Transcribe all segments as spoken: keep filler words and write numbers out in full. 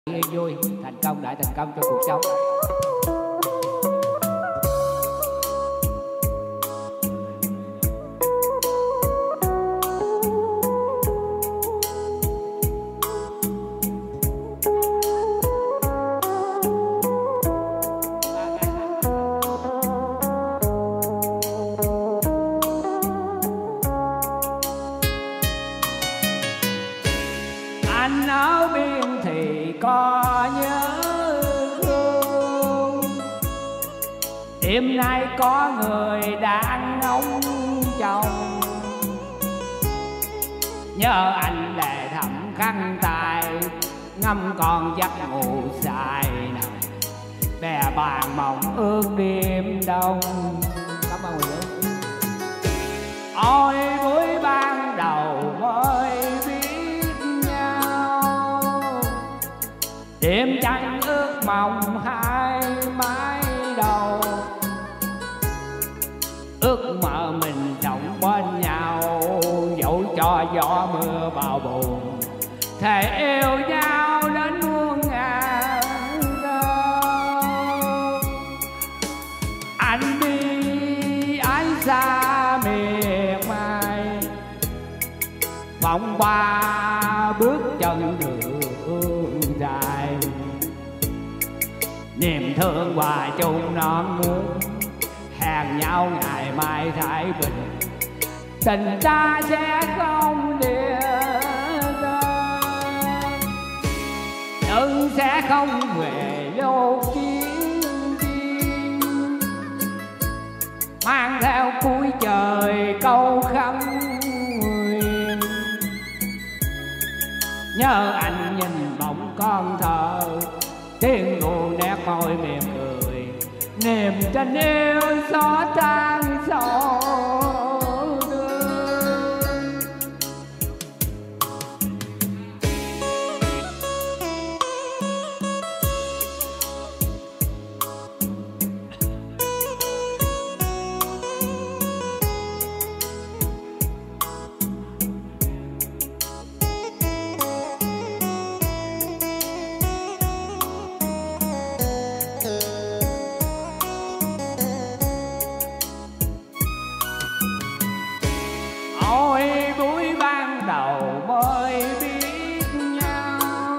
Yên vui, thành công đại thành công trong cuộc sống. Anh ở biên thì có nhớ thương, đêm nay có người đang ngóng chồng. Nhớ anh lệ thầm khăn tài, ngâm còn giấc ngủ dài nằm bè bàn mộng ước đêm đông. Cảm ơn quý vị. Ôi buổi ban đầu mới đêm trăng ước mộng hai mái đầu, ước mơ mình sống bên nhau dẫu cho gió mưa bão bùng, thề yêu nhau đến muôn ngàn năm. Anh đi anh xa miền mai, vòng qua bước chân đường dài, niềm thương hòa chung non nước, hẹn nhau ngày mai thái bình, tình ta sẽ không lìa xa, nhưng sẽ không về lúc chiến biên, mang theo cuối trời câu khấn nguyện. Nhớ anh nhìn bóng con thơ, tiếng ngủ nét môi mềm cười, niềm tình yêu xót tan sầu đưa. Ôi buổi ban đầu mới biết nhau,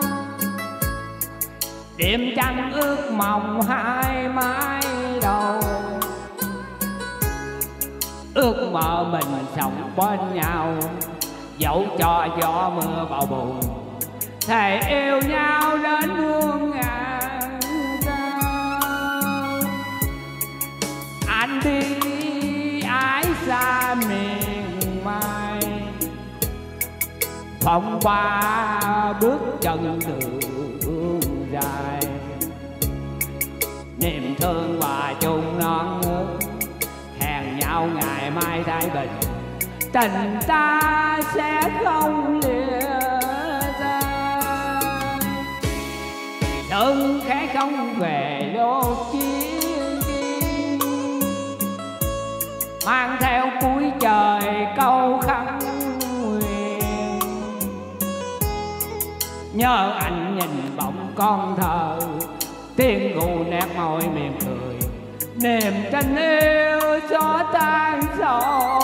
đêm trăng ước mộng hai mái đầu, ước mơ mình sống bên nhau dẫu cho gió mưa bão bùng, thề yêu nhau đến muôn ngàn năm. Anh đi ái xa miền mai, vòng qua bước chân đường dài, niềm thương hòa chung non nước, hẹn nhau ngày mai thái bình, tình ta sẽ không lìa xa, đừng khẽ không về lúc chiến biên, mang theo cuối trời câu khấn nguyện. Nhớ anh nhìn bóng con thơ, tiếng ngủ nét môi mềm cười, niềm tình yêu xóa tan sầu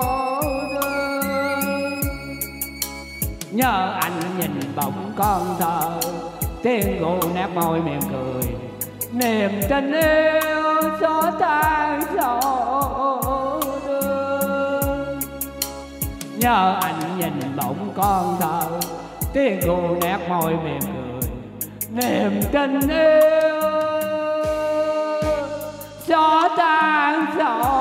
thương. Nhớ anh nhìn bóng con thơ, tiếng ngủ nét môi mềm cười, niềm tình yêu xóa tan sầu thương. Nhớ anh nhìn bóng con thơ, tiếng ngủ nét môi mềm cười, niềm tình yêu xóa tan sầu